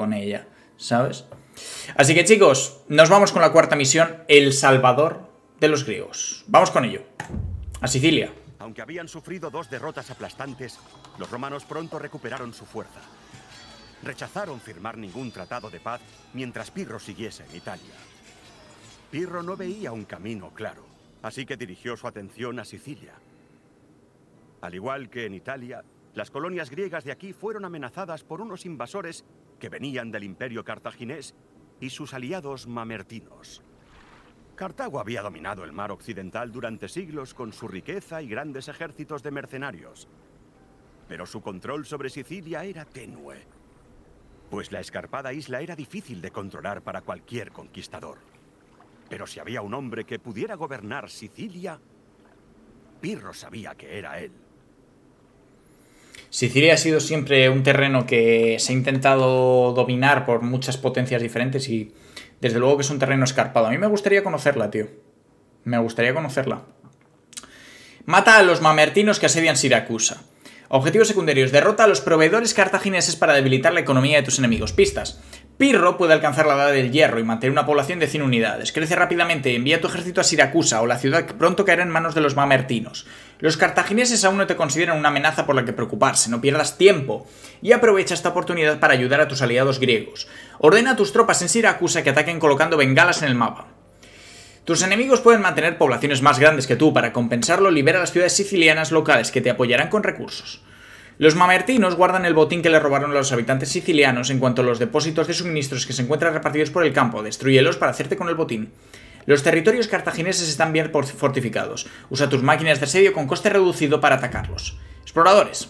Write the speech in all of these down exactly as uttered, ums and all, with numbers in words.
con ella, ¿sabes? Así que, chicos, nos vamos con la cuarta misión, El Salvador de los griegos. Vamos con ello. A Sicilia. Aunque habían sufrido dos derrotas aplastantes, los romanos pronto recuperaron su fuerza. Rechazaron firmar ningún tratado de paz mientras Pirro siguiese en Italia. Pirro no veía un camino claro, así que dirigió su atención a Sicilia. Al igual que en Italia, las colonias griegas de aquí fueron amenazadas por unos invasores que venían del imperio cartaginés y sus aliados mamertinos. Cartago había dominado el mar occidental durante siglos con su riqueza y grandes ejércitos de mercenarios. Pero su control sobre Sicilia era tenue, pues la escarpada isla era difícil de controlar para cualquier conquistador. Pero si había un hombre que pudiera gobernar Sicilia, Pirro sabía que era él. Sicilia ha sido siempre un terreno que se ha intentado dominar por muchas potencias diferentes y desde luego que es un terreno escarpado. A mí me gustaría conocerla, tío. Me gustaría conocerla. Mata a los mamertinos que asedian Siracusa. Objetivos secundarios. Derrota a los proveedores cartagineses para debilitar la economía de tus enemigos. Pistas. Pirro puede alcanzar la edad del hierro y mantener una población de cien unidades. Crece rápidamente. Envía tu ejército a Siracusa o la ciudad que pronto caerá en manos de los mamertinos. Los cartagineses aún no te consideran una amenaza por la que preocuparse. No pierdas tiempo. Y aprovecha esta oportunidad para ayudar a tus aliados griegos. Ordena a tus tropas en Siracusa que ataquen colocando bengalas en el mapa. Tus enemigos pueden mantener poblaciones más grandes que tú. Para compensarlo, libera las ciudades sicilianas locales que te apoyarán con recursos. Los mamertinos guardan el botín que le robaron a los habitantes sicilianos en cuanto a los depósitos de suministros que se encuentran repartidos por el campo. Destrúyelos para hacerte con el botín. Los territorios cartagineses están bien fortificados. Usa tus máquinas de asedio con coste reducido para atacarlos. Exploradores.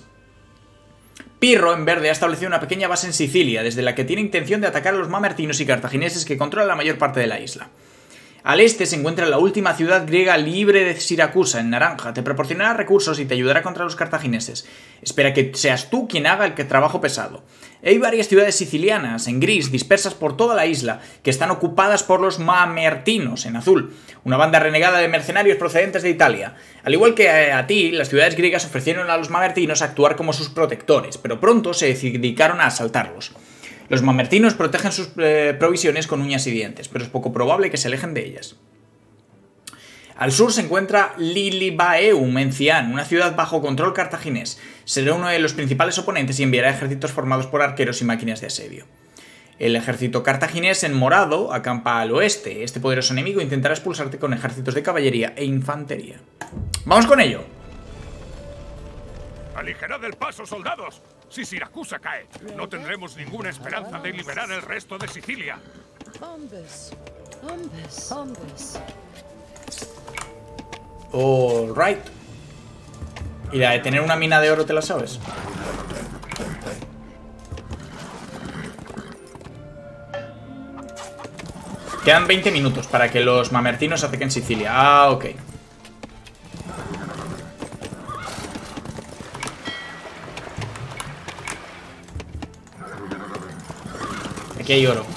Pirro, en verde, ha establecido una pequeña base en Sicilia, desde la que tiene intención de atacar a los mamertinos y cartagineses que controlan la mayor parte de la isla. Al este se encuentra la última ciudad griega libre de Siracusa, en naranja. Te proporcionará recursos y te ayudará contra los cartagineses. Espera que seas tú quien haga el trabajo pesado. Hay varias ciudades sicilianas, en gris, dispersas por toda la isla, que están ocupadas por los mamertinos, en azul. Una banda renegada de mercenarios procedentes de Italia. Al igual que a ti, las ciudades griegas ofrecieron a los mamertinos actuar como sus protectores, pero pronto se dedicaron a asaltarlos. Los mamertinos protegen sus eh, provisiones con uñas y dientes, pero es poco probable que se alejen de ellas. Al sur se encuentra Lilibaeum en Cian, una ciudad bajo control cartaginés. Será uno de los principales oponentes y enviará ejércitos formados por arqueros y máquinas de asedio. El ejército cartaginés en morado acampa al oeste. Este poderoso enemigo intentará expulsarte con ejércitos de caballería e infantería. ¡Vamos con ello! ¡Aligerad el paso, soldados! Si Siracusa cae, no tendremos ninguna esperanza de liberar el resto de Sicilia. All right. Y la de tener una mina de oro, ¿te la sabes? Quedan veinte minutos para que los mamertinos ataquen Sicilia. Ah, ok. Aquí hay oro.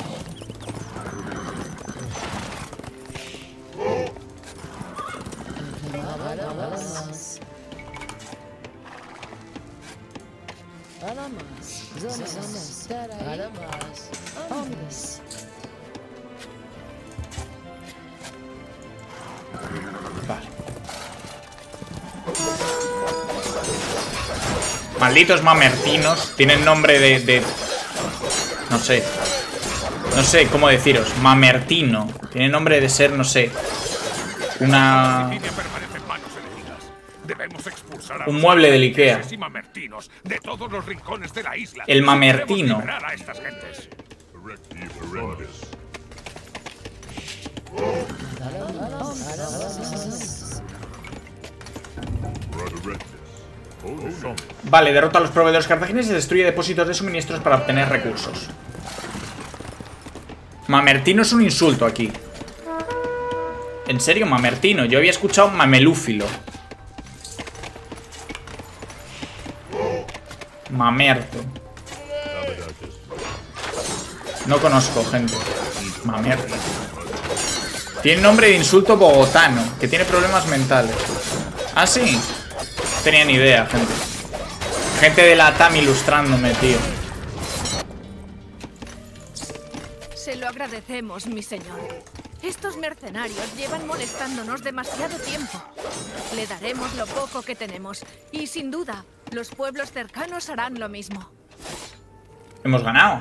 Vale. Malditos mamertinos. Tienen nombre de... de... No sé. No sé cómo deciros. Mamertino. Tiene nombre de ser, no sé, una... un mueble del Ikea. El mamertino. Vale, derrota a los proveedores cartagineses y destruye depósitos de suministros para obtener recursos. Mamertino es un insulto aquí. En serio, mamertino. Yo había escuchado mamelúfilo. Mamerto. No conozco, gente. Mamerto. Tiene nombre de insulto bogotano, que tiene problemas mentales. Ah, sí. No tenía ni idea, gente. Gente de la T A M ilustrándome, tío. Se lo agradecemos, mi señor. Estos mercenarios llevan molestándonos demasiado tiempo. Le daremos lo poco que tenemos. Y sin duda, los pueblos cercanos harán lo mismo. Hemos ganado.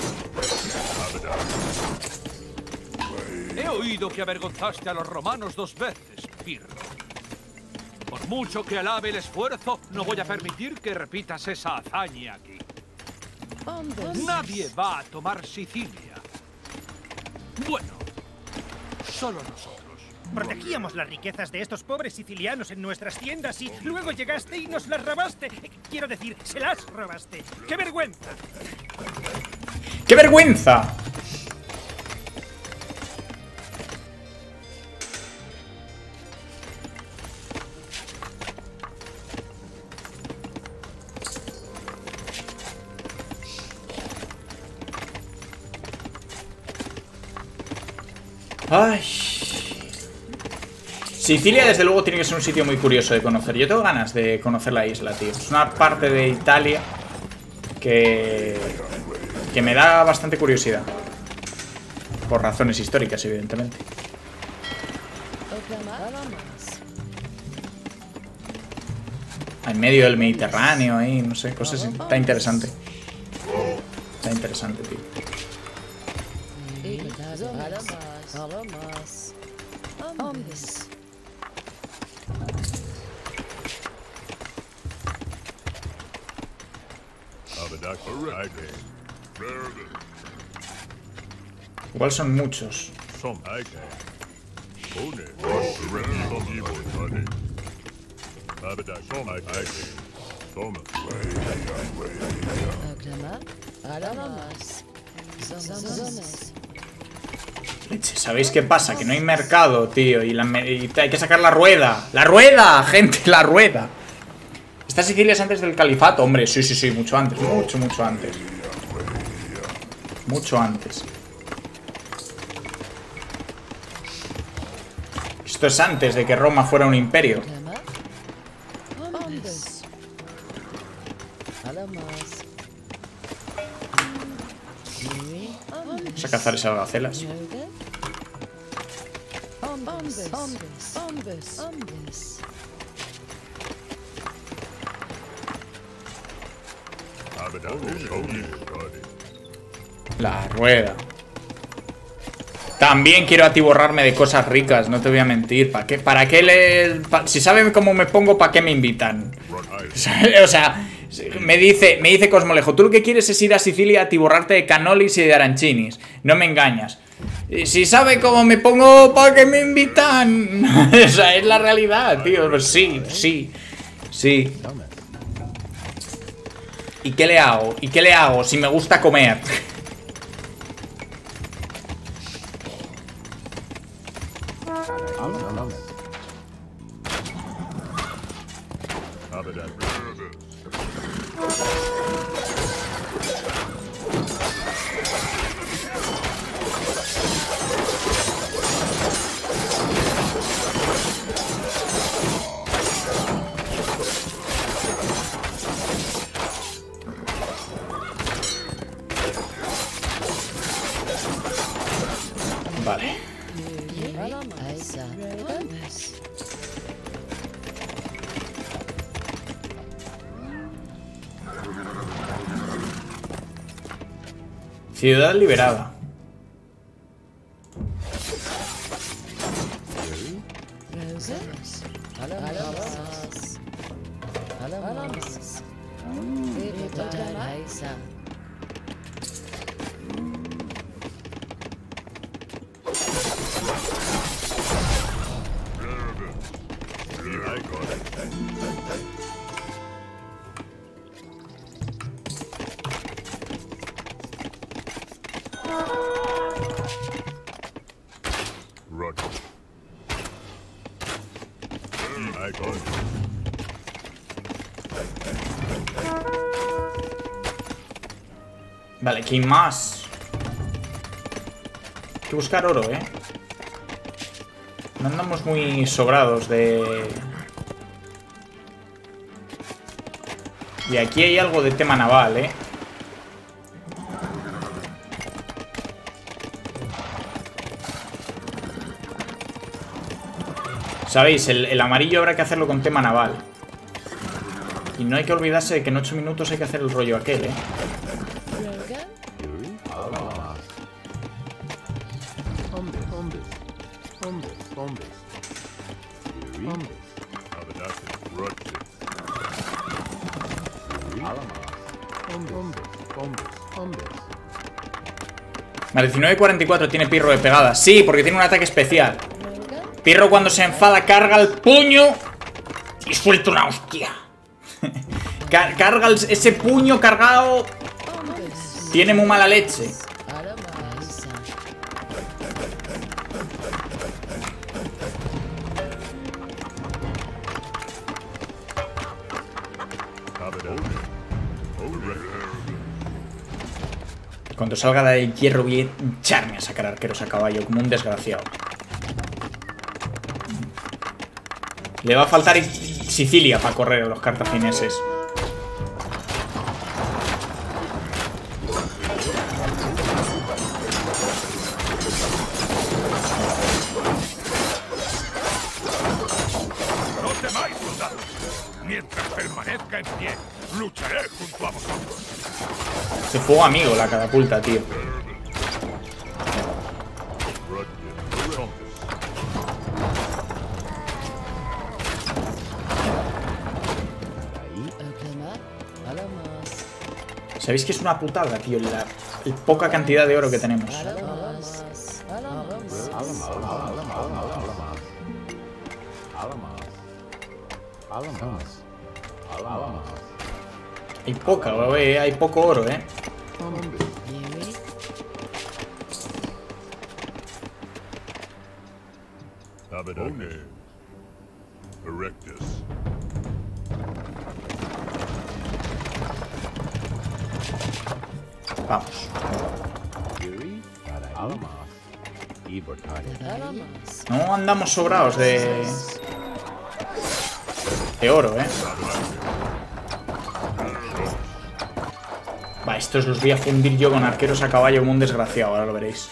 He oído que avergonzaste a los romanos dos veces, Pirro. Por mucho que alabe el esfuerzo, no voy a permitir que repitas esa hazaña aquí. Nadie va a tomar Sicilia. Bueno, solo nosotros. Protegíamos las riquezas de estos pobres sicilianos en nuestras tiendas y luego llegaste y nos las robaste. Quiero decir, se las robaste. ¡Qué vergüenza! ¡Qué vergüenza! Ay. Sicilia, desde luego, tiene que ser un sitio muy curioso de conocer. Yo tengo ganas de conocer la isla, tío. Es una parte de Italia que... que me da bastante curiosidad. Por razones históricas, evidentemente. En medio del Mediterráneo, ahí, no sé, cosas... Está interesante. Está interesante, tío. Igual son muchos. Leche, ¿sabéis qué pasa? Que no hay mercado, tío. Y, la, y hay que sacar la rueda. ¡La rueda, gente! ¡La rueda! Esta Sicilia es antes del califato. Hombre, sí, sí, sí, mucho antes. Mucho, mucho antes. Mucho antes. Esto es antes de que Roma fuera un imperio. Vamos a cazar esas gacelas. La rueda. También quiero atiborrarme de cosas ricas, no te voy a mentir. ¿Para qué? ¿Para qué le...? Pa... Si saben cómo me pongo, ¿para qué me invitan? O sea, me dice, me dice Cosmolejo, tú lo que quieres es ir a Sicilia a atiborrarte de canolis y de arancinis. No me engañas. Si sabe cómo me pongo, ¿para qué me invitan? O sea, es la realidad, tío. Pues sí, sí, sí. ¿Y qué le hago? ¿Y qué le hago si me gusta comer? Vale. Ciudad liberada. Vale, ¿quién más? Hay que buscar oro, ¿eh? No andamos muy sobrados de... Y aquí hay algo de tema naval, ¿eh? Sabéis, el, el amarillo habrá que hacerlo con tema naval. Y no hay que olvidarse de que en ocho minutos hay que hacer el rollo aquel, ¿eh? Vale, diecinueve cuarenta y cuatro tiene Pirro de pegada. Sí, porque tiene un ataque especial. Pirro cuando se enfada carga el puño y suelta una hostia. Car carga el, ese puño cargado. Tiene muy mala leche. Cuando salga de hierro voy a hincharme a sacar arqueros a caballo como un desgraciado. Le va a faltar Sicilia para correr a los cartagineses. No temáis, soldados. Mientras permanezca en pie, lucharé junto a vosotros. Se fuego amigo la catapulta, tío. ¿Sabéis que es una putada, tío? La, la poca cantidad de oro que tenemos. Hay poca, eh, hay poco oro, eh. Vamos. No andamos sobrados de... de oro, eh. Va, estos los voy a fundir yo con arqueros a caballo como un desgraciado, ahora lo veréis.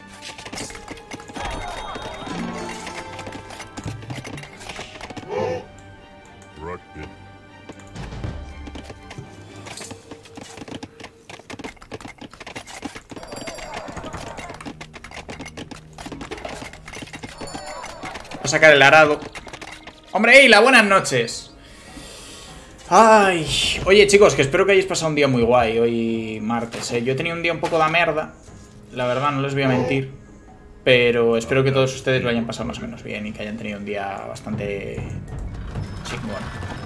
Voy a sacar el arado. ¡Hombre, Eila! ¡Buenas noches! Ay, oye chicos, que espero que hayáis pasado un día muy guay hoy martes, ¿eh? Yo he tenido un día un poco de merda, la verdad, no les voy a mentir. Pero espero que todos ustedes lo hayan pasado más o menos bien y que hayan tenido un día bastante chingón.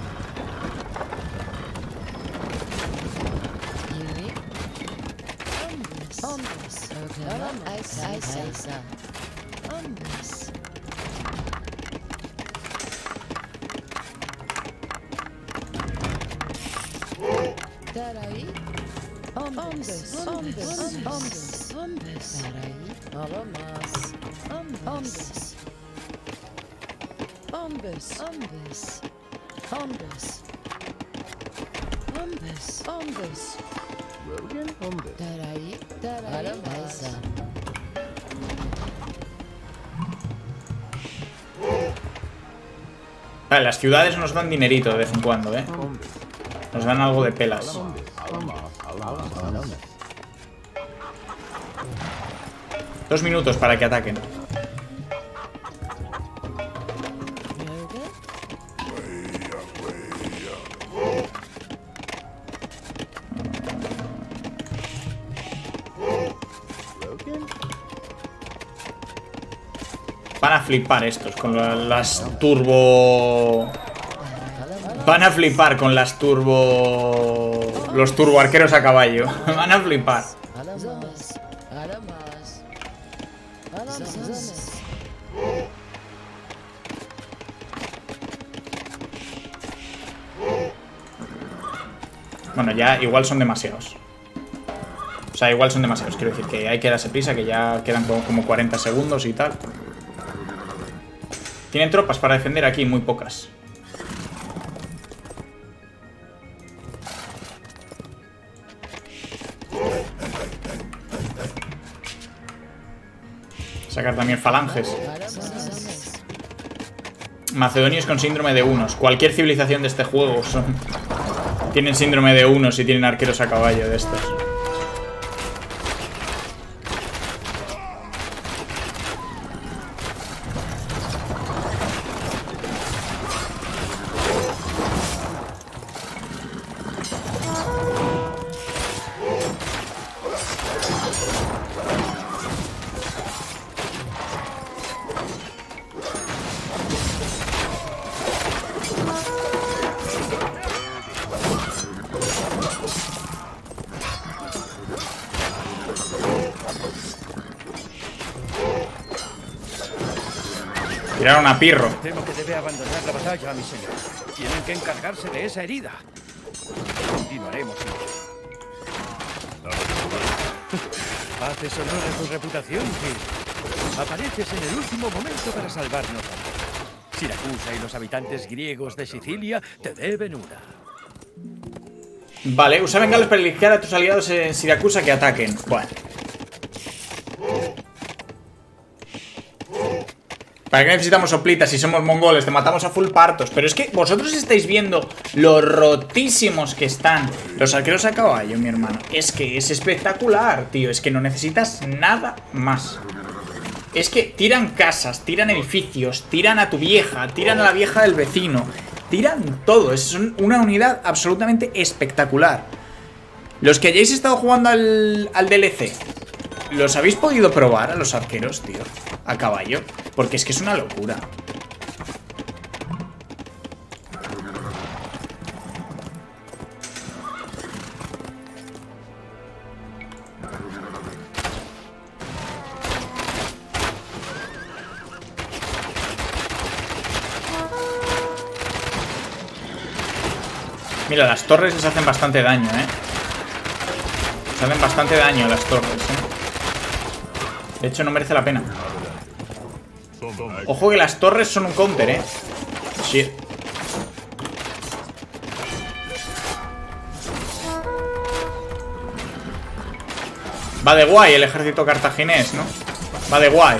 Vale, las ciudades nos dan dinerito de vez en cuando, ¿eh? Nos dan algo de pelas. Dos minutos para que ataquen. Van a flipar estos con la, las turbo... Van a flipar con las turbo... Los turbo arqueros a caballo. Van a flipar. Bueno, ya igual son demasiados. O sea, igual son demasiados. Quiero decir que hay que darse prisa, que ya quedan como cuarenta segundos y tal. Tienen tropas para defender aquí, muy pocas. Sacar también falanges. Macedonios con síndrome de unos. Cualquier civilización de este juego son... tienen síndrome de unos y tienen arqueros a caballo de estos. Tiraron a Pirro. Temo que debe abandonar la batalla, mi señor. Tienen que encargarse de esa herida. Continuaremos. Haces honor a tu reputación, Phil. Apareces en el último momento para salvarnos. Siracusa y los habitantes griegos de Sicilia te deben una. Vale, usa bengalas para elijar a tus aliados en Siracusa que ataquen. Bueno. ¿Para qué necesitamos soplitas si somos mongoles? Te matamos a full partos. Pero es que vosotros estáis viendo lo rotísimos que están los arqueros a caballo, mi hermano. Es que es espectacular, tío. Es que no necesitas nada más. Es que tiran casas, tiran edificios, tiran a tu vieja, tiran a la vieja del vecino, tiran todo. Es una unidad absolutamente espectacular. Los que hayáis estado jugando al, al D L C, ¿los habéis podido probar a los arqueros, tío? A caballo. Porque es que es una locura. Mira, las torres les hacen bastante daño, ¿eh? Les hacen bastante daño las torres, ¿eh? De hecho, no merece la pena. Ojo que las torres son un counter, ¿eh? Shit. Va de guay el ejército cartaginés, ¿no? Va de guay.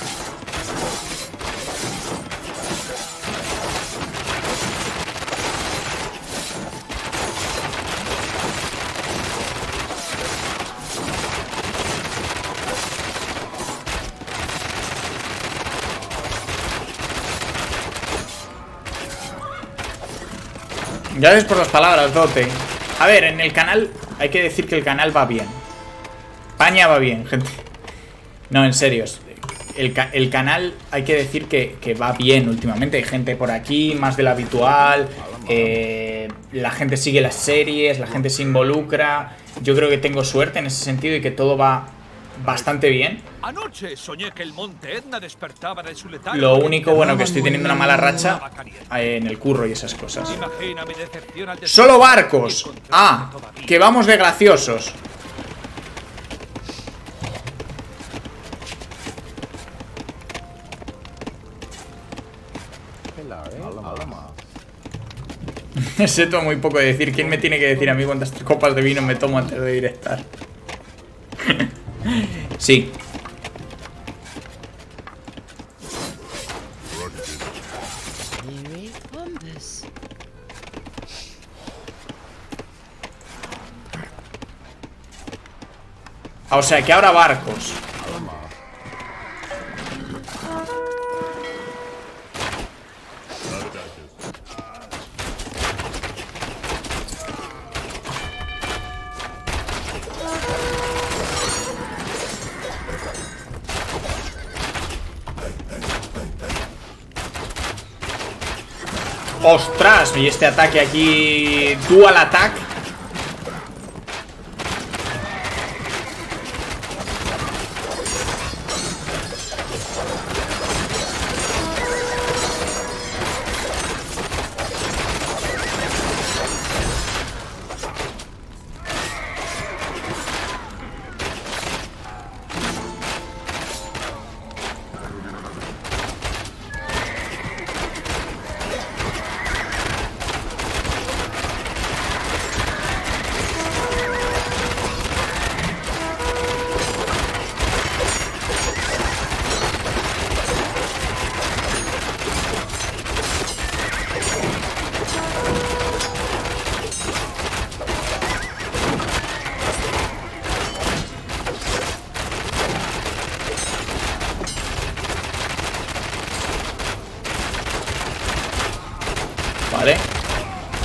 Gracias por las palabras, Dote. A ver, en el canal hay que decir que el canal va bien. España va bien, gente. No, en serio. El, ca el canal hay que decir que, que va bien últimamente. Hay gente por aquí, más de lo habitual. Eh, la gente sigue las series, la gente se involucra. Yo creo que tengo suerte en ese sentido y que todo va bastante bien. Anoche soñé que el monte Etna despertaba de su letargo. Lo único bueno que estoy teniendo una mala racha en el curro y esas cosas. Imagina mi decepción al ¡Solo barcos! ¡Ah! ¡Que vamos de graciosos! Sé todo muy poco de decir. ¿Quién me tiene que decir a mí cuántas copas de vino me tomo antes de directar? Sí. O sea que ahora barcos. ¡Ostras! Y este ataque aquí... Dual attack.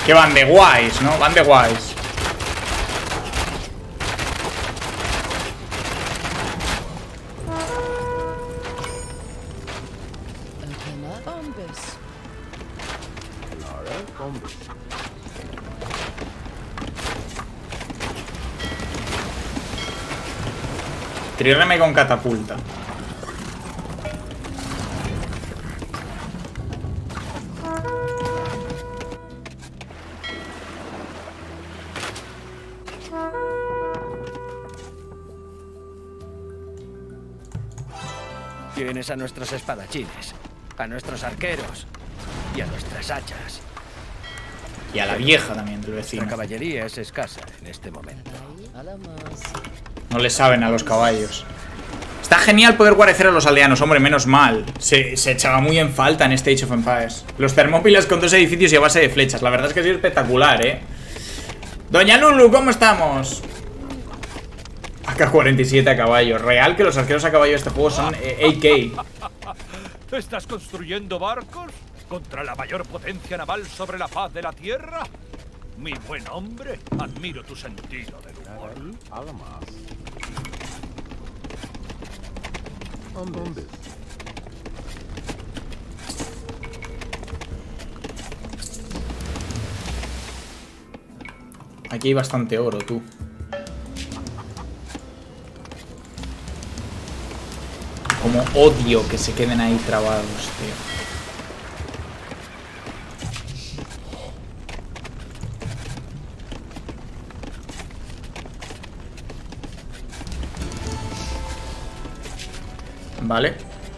Que van de guays, ¿no? Van de guays. Trirreme con catapulta. Tienes a nuestros espadachines, a nuestros arqueros y a nuestras hachas. Y a la vieja también del vecino. La caballería es escasa en este momento. No le saben a los caballos. Está genial poder guarecer a los aldeanos, hombre, menos mal. Se, se echaba muy en falta en este Age of Empires. Los Termópilas con dos edificios y a base de flechas. La verdad es que ha sido espectacular, ¿eh? Doña Lulu, ¿cómo estamos? A K cuarenta y siete a caballo. Real que los arqueros a caballo de este juego son eh, A K. ¿Estás construyendo barcos contra la mayor potencia naval sobre la faz de la Tierra? Mi buen hombre, admiro tu sentido del humor. Aquí hay bastante oro, tú. Como odio que se queden ahí trabados, tío. Vale.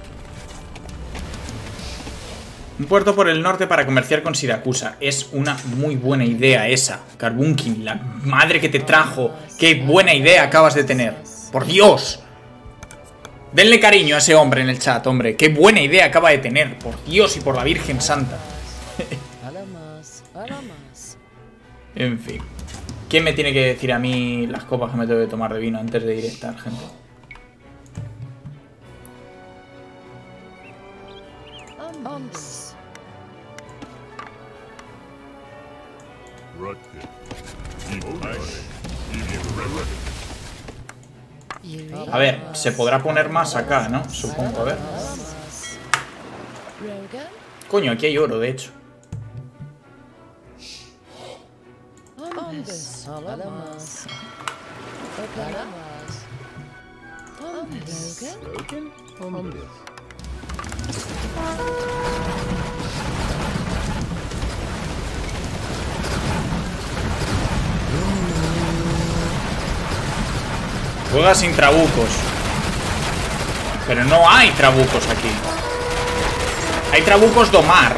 Un puerto por el norte para comerciar con Siracusa. Es una muy buena idea esa. Carbunkin, la madre que te trajo. Qué buena idea acabas de tener. ¡Por Dios! Denle cariño a ese hombre en el chat, hombre. Qué buena idea acaba de tener. Por Dios y por la Virgen Santa. En fin. ¿Quién me tiene que decir a mí las copas que me tengo que tomar de vino antes de ir a estar, gente? A ver, se podrá poner más acá, ¿no? Supongo, a ver. Coño, aquí hay oro, de hecho. Juega sin trabucos. Pero no hay trabucos aquí. Hay trabucos domar.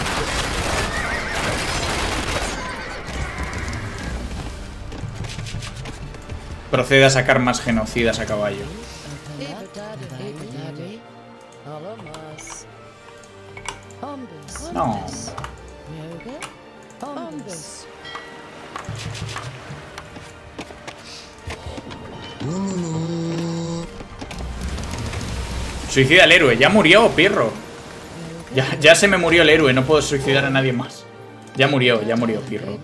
Procede a sacar más genocidas a caballo. No. Suicida al héroe. Ya murió, Pirro. Ya, ya se me murió el héroe. No puedo suicidar a nadie más. Ya murió, ya murió, Pirro.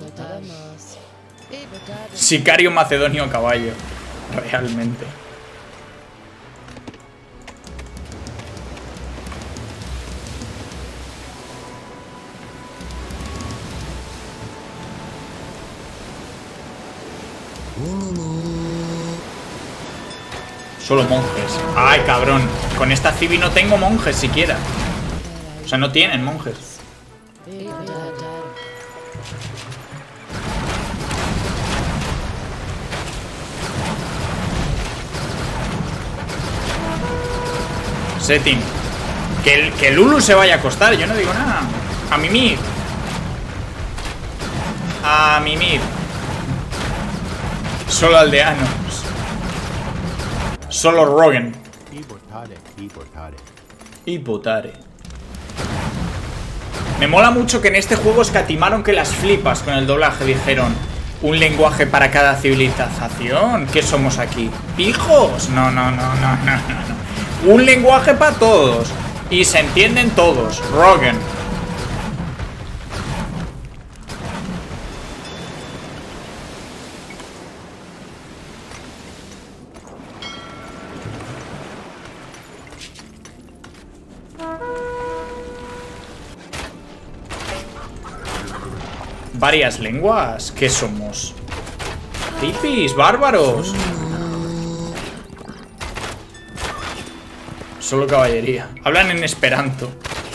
Sicario macedonio a caballo. Realmente. Solo monjes. Ay, cabrón. Con esta civi no tengo monjes siquiera. O sea, no tienen monjes. Setting. Que, el, que Lulu se vaya a acostar. Yo no digo nada. A mimir. A mimir. Solo aldeanos. Solo Rogan. Y votare. Me mola mucho que en este juego escatimaron que las flipas con el doblaje. Dijeron, un lenguaje para cada civilización. ¿Qué somos aquí? ¿Pijos? No, no, no, no, no, no. Un lenguaje para todos. Y se entienden todos. Rogan. varias lenguas. ¿Qué somos? Hippies, bárbaros. Solo caballería. Hablan en esperanto.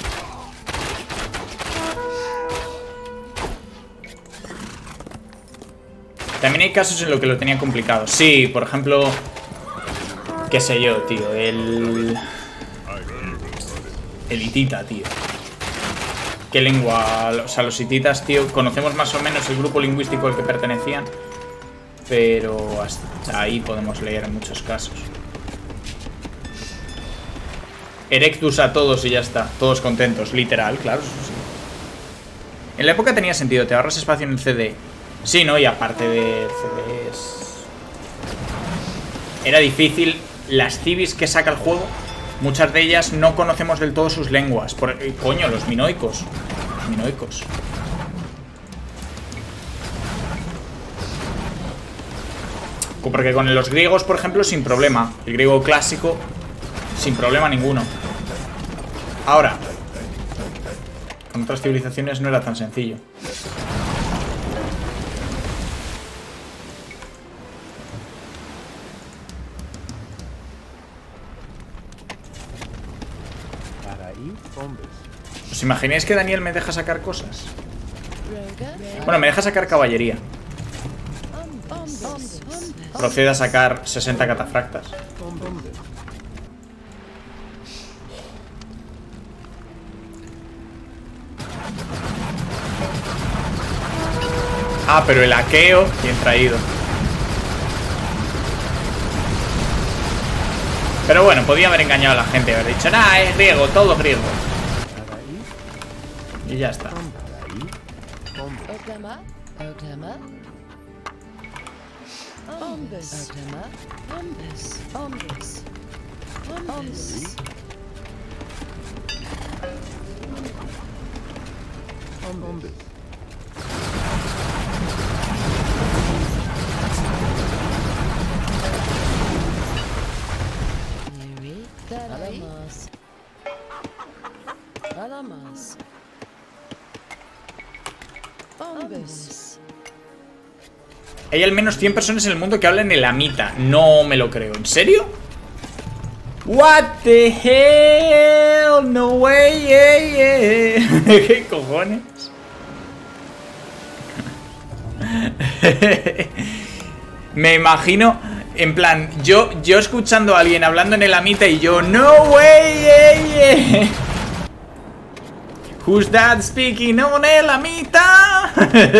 También hay casos en los que lo tenía complicado. Sí, por ejemplo, qué sé yo, tío, el... El hitita, tío. ¿Qué lengua? O sea, los hititas, tío, conocemos más o menos el grupo lingüístico al que pertenecían, pero hasta ahí podemos leer en muchos casos. Erectus a todos y ya está. Todos contentos, literal, claro, eso sí. En la época tenía sentido, te ahorras espacio en el C D. Sí, ¿no? Y aparte de C Ds... Era difícil. Las cibis que saca el juego, muchas de ellas no conocemos del todo sus lenguas. Por... Coño, los minoicos. Los minoicos. Porque con los griegos, por ejemplo, sin problema. El griego clásico, sin problema ninguno. Ahora, con otras civilizaciones no era tan sencillo. ¿Os imagináis que Daniel me deja sacar cosas? Bueno, me deja sacar caballería. Procede a sacar sesenta catafractas. Ah, pero el aqueo, bien traído. Pero bueno, podía haber engañado a la gente, haber dicho, nah, es griego, todo griego. Y ya está. Hay al menos cien personas en el mundo que hablan elamita. No me lo creo. ¿En serio? What the hell? No way, yeah, yeah. ¿Qué cojones? Me imagino, en plan, yo, yo escuchando a alguien hablando en elamita y yo, no way, yeah, yeah. Who's that speaking on elamita?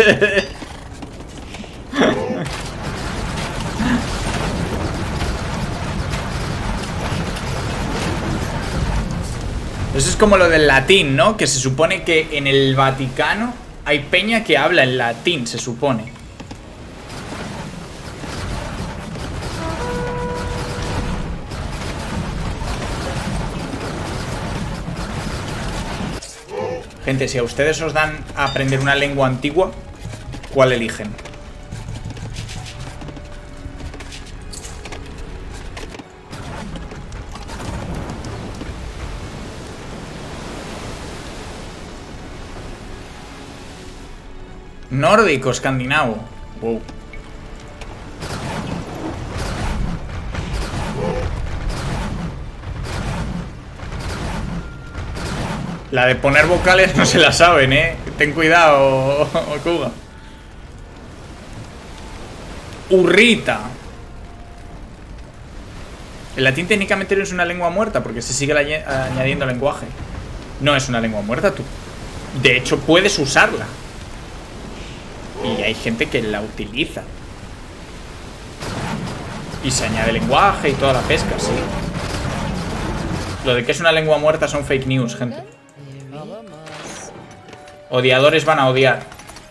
Eso es como lo del latín, ¿no? Que se supone que en el Vaticano hay peña que habla en latín, se supone. Gente, si a ustedes os dan a aprender una lengua antigua, ¿cuál eligen? Nórdico, escandinavo. Wow. La de poner vocales no se la saben, eh. Ten cuidado, Okuga. Urrita. El latín técnicamente no es una lengua muerta porque se sigue añadiendo lenguaje. No es una lengua muerta, tú. De hecho, puedes usarla. Y hay gente que la utiliza. Y se añade lenguaje y toda la pesca, sí. Lo de que es una lengua muerta son fake news, gente. Odiadores van a odiar.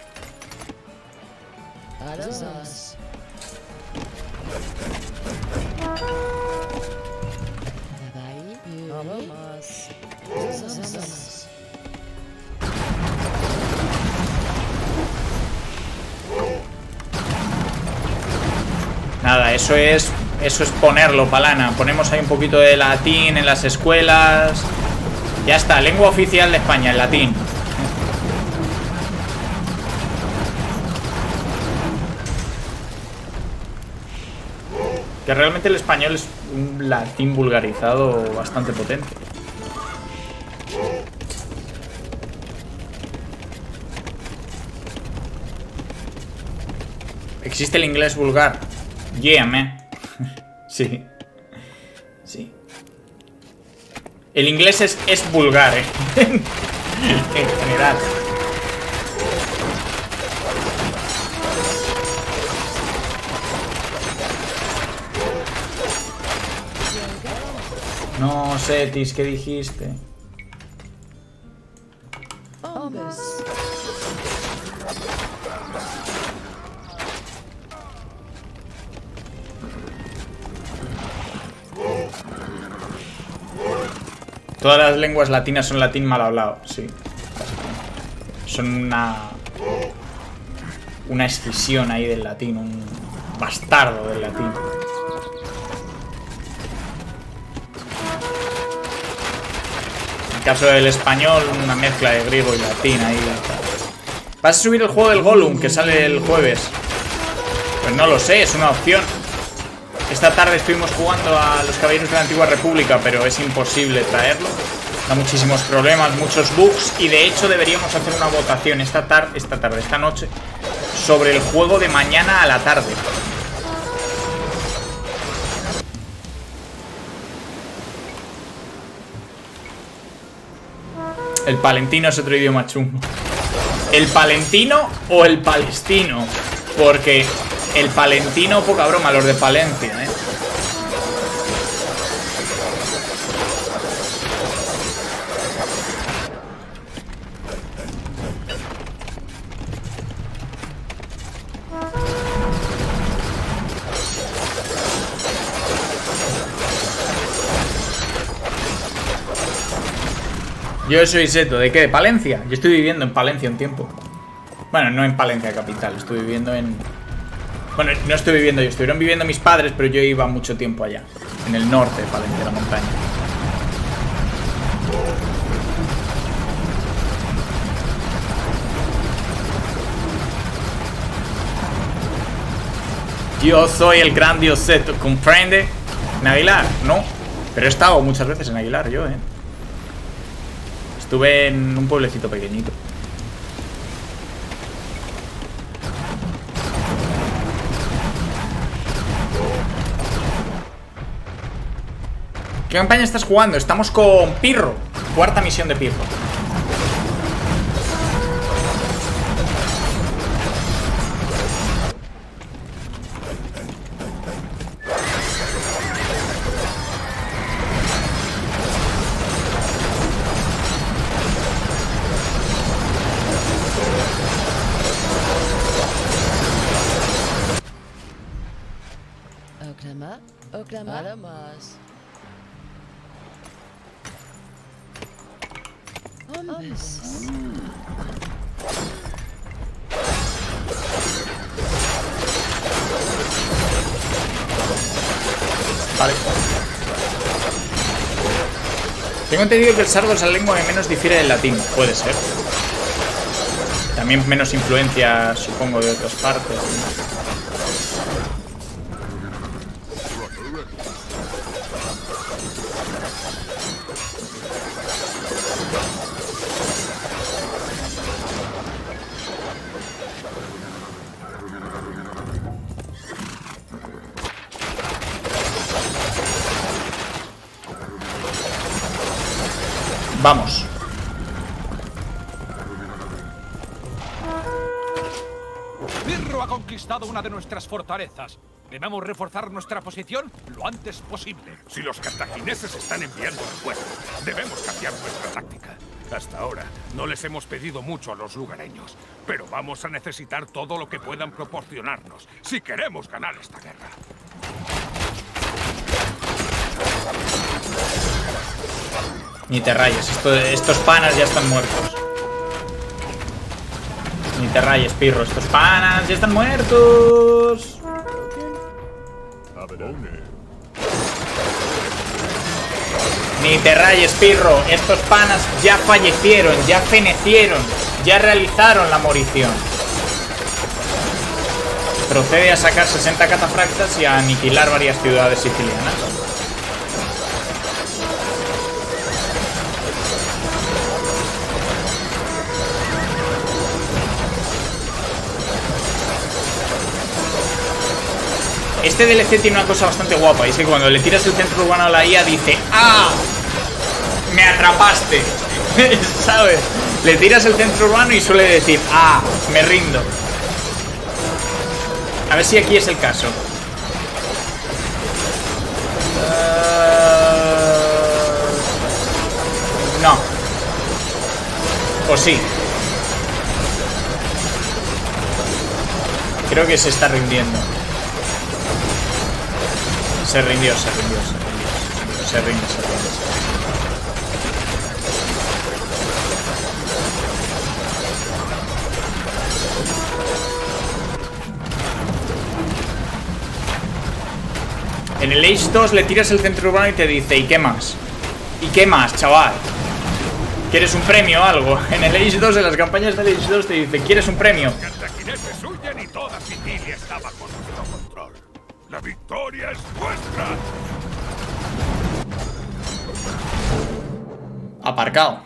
Nada, eso es Eso es ponerlo, palana. Ponemos ahí un poquito de latín en las escuelas. Ya está, lengua oficial de España, el latín. Que realmente el español es un latín vulgarizado bastante potente. ¿Existe el inglés vulgar? Yeah, man. Sí. Sí. El inglés es, es vulgar, ¿eh? En general. No, Setis, ¿qué dijiste? Todas las lenguas latinas son latín mal hablado, sí. Son una... Una escisión ahí del latín, un bastardo del latín. En el caso del español, una mezcla de griego y latín ahí. ¿Vas a subir el juego del Gollum que sale el jueves? Pues no lo sé, es una opción. Esta tarde estuvimos jugando a los Caballeros de la Antigua República, pero es imposible traerlo. Da muchísimos problemas, muchos bugs. Y de hecho deberíamos hacer una votación esta tarde, esta tarde, esta noche, sobre el juego de mañana a la tarde. El palentino es otro idioma chungo. ¿El palentino o el palestino? Porque el palentino, poca broma, los de Palencia, ¿eh? Yo soy Seto, ¿de qué? ¿De Palencia? Yo estoy viviendo en Palencia un tiempo. Bueno, no en Palencia capital, estoy viviendo en... Bueno, no estoy viviendo yo, estuvieron viviendo mis padres, pero yo iba mucho tiempo allá. En el norte de Palencia, la montaña. Yo soy el gran dios Seto, ¿comprende? ¿En Aguilar? No. Pero he estado muchas veces en Aguilar yo, eh. Estuve en un pueblecito pequeñito. ¿Qué campaña estás jugando? Estamos con Pirro. Cuarta misión de Pirro. Oklama, Oklama, Adamas. Hombres. Vale. Tengo entendido que el sardo es la lengua que menos difiere del latín. Puede ser. También menos influencia, supongo, de otras partes. Vamos. Pirro ha conquistado una de nuestras fortalezas. Debemos reforzar nuestra posición lo antes posible. Si los cartagineses están enviando refuerzos, debemos cambiar nuestra táctica. Hasta ahora no les hemos pedido mucho a los lugareños, pero vamos a necesitar todo lo que puedan proporcionarnos si queremos ganar esta guerra. Ni te rayes, esto, estos panas ya están muertos. Ni te rayes, Pirro, estos panas ya están muertos. Ni te rayes, Pirro, estos panas ya fallecieron, ya fenecieron, ya realizaron la morición. procede a sacar sesenta catafractas y a aniquilar varias ciudades sicilianas. Este D L C tiene una cosa bastante guapa, y es que cuando le tiras el centro urbano a la I A dice ¡ah! ¡Me atrapaste! ¿Sabes? Le tiras el centro urbano y suele decir ¡ah! ¡Me rindo! A ver si aquí es el caso. Uh... No. O sí. Creo que se está rindiendo. Se rindió, se rindió, se rindió. Se rinde, se rinde. En el Age dos le tiras el centro urbano y te dice ¿y qué más? ¿Y qué más, chaval? ¿Quieres un premio o algo? En el Age dos, en las campañas del Age dos te dice ¿quieres un premio? Cartagineses huyen y toda Sicilia está bajo nuestro control. ¡La victoria es nuestra! Aparcado.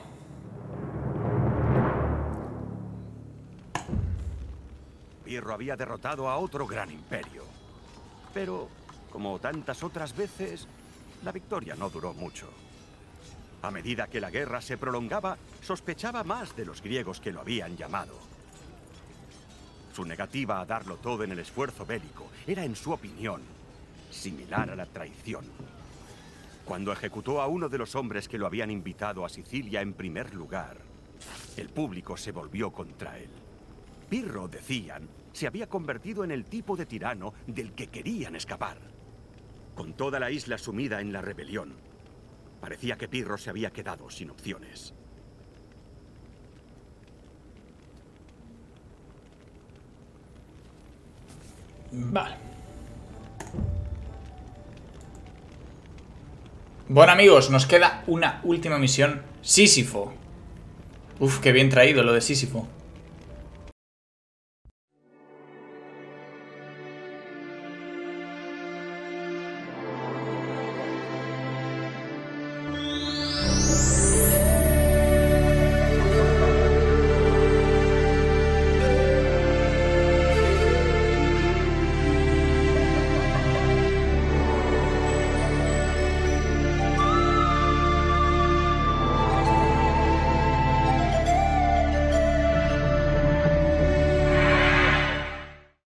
Pirro había derrotado a otro gran imperio. Pero, como tantas otras veces, la victoria no duró mucho. A medida que la guerra se prolongaba, sospechaba más de los griegos que lo habían llamado. Su negativa a darlo todo en el esfuerzo bélico era, en su opinión, similar a la traición. Cuando ejecutó a uno de los hombres que lo habían invitado a Sicilia en primer lugar, el público se volvió contra él. Pirro, decían, se había convertido en el tipo de tirano del que querían escapar. Con toda la isla sumida en la rebelión, parecía que Pirro se había quedado sin opciones. Vale. Bueno, amigos, nos queda una última misión. Sísifo. Uf, qué bien traído lo de Sísifo.